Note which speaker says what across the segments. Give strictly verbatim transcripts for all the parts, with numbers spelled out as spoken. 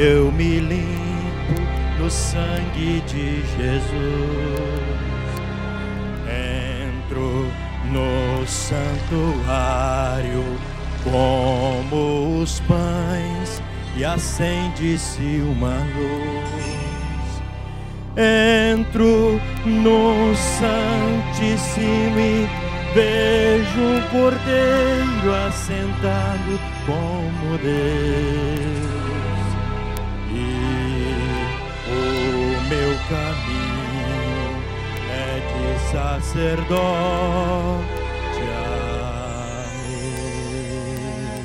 Speaker 1: eu me limpo no sangue de Jesus. Entro no santuário como os pães e acende-se uma luz. Entro no Santíssimo e vejo um Cordeiro assentado como Deus. E o meu caminho é de sacerdote a Ele.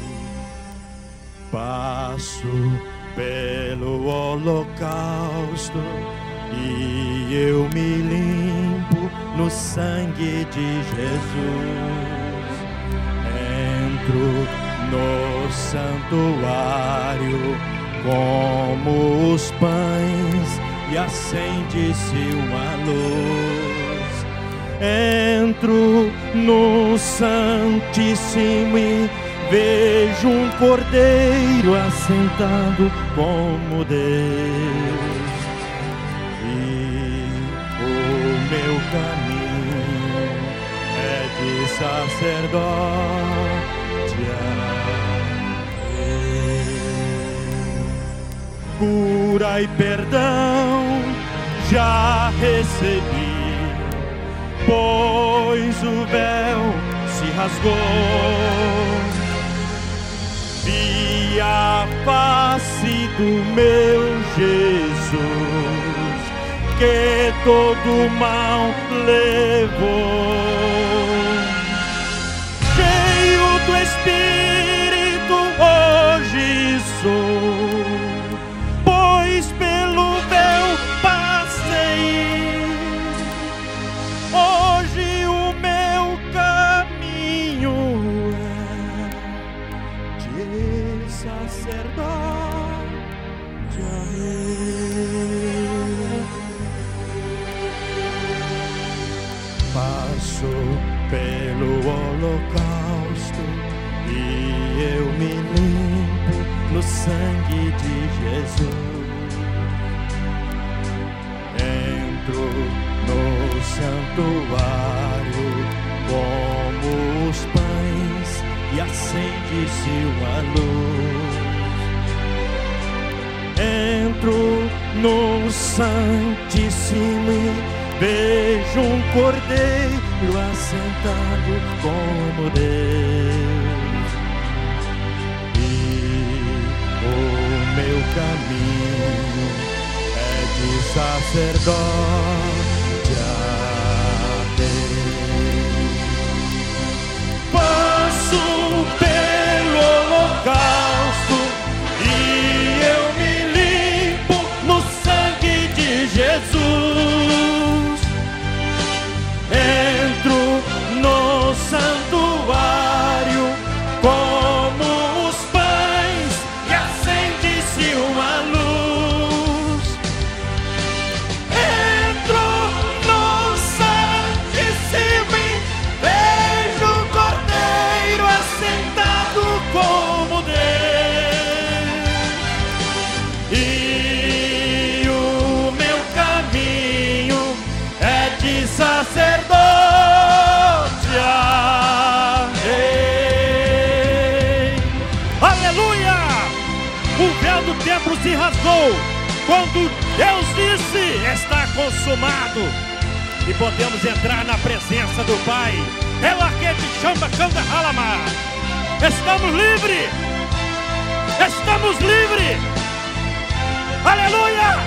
Speaker 1: Passo pelo holocausto e eu me limpo no sangue de Jesus. Entro no santuário como os pães e acende-se uma luz. Entro no Santíssimo e vejo um Cordeiro assentado como Deus. E o meu caminho é de sacerdote a Deus. Cura e perdão já recebi, pois o véu se rasgou. Vi a face do meu Jesus, que todo mal levou. Cheio do Espírito hoje sou, pois pelo véu passei. Hoje o meu caminho é de sacerdote a Ele. Passo pelo holocausto e eu me limpo no sangue de Jesus. Entro no santuário como os pães e acende-se uma luz. Entro no Santíssimo e vejo um Cordeiro assentado como Deus. E o meu caminho é de sacerdote a Deus. Passo pelo holocausto e eu me limpo no sangue de Jesus. Entro no santuário como os pães e acende-se uma luz. Entro no Santíssimo e vejo o Cordeiro assentado como Deus. E o meu caminho é de sacerdote a Rei. Aleluia! O véu do templo se rasgou quando Deus disse: está consumado. E podemos entrar na presença do Pai. Ela que te chama, canta, halama. Estamos livres! Estamos livres! Aleluia!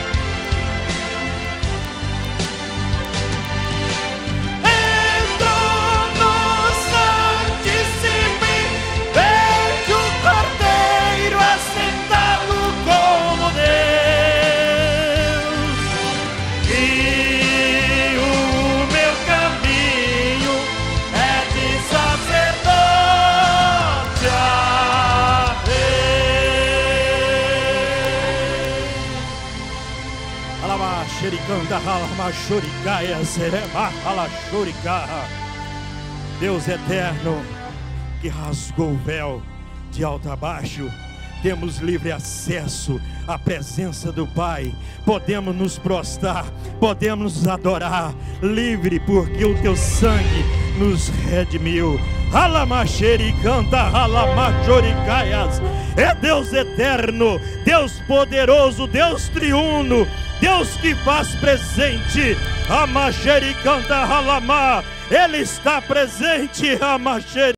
Speaker 1: Deus eterno, que rasgou o véu de alto a baixo, temos livre acesso à presença do Pai, podemos nos prostrar, podemos nos adorar, livre, porque o teu sangue nos redimiu. Alamacheri canta, alamachoricaias. É Deus eterno, Deus poderoso, Deus triuno, Deus que faz presente. Amacheri canta, alamá, Ele está presente, amacheri.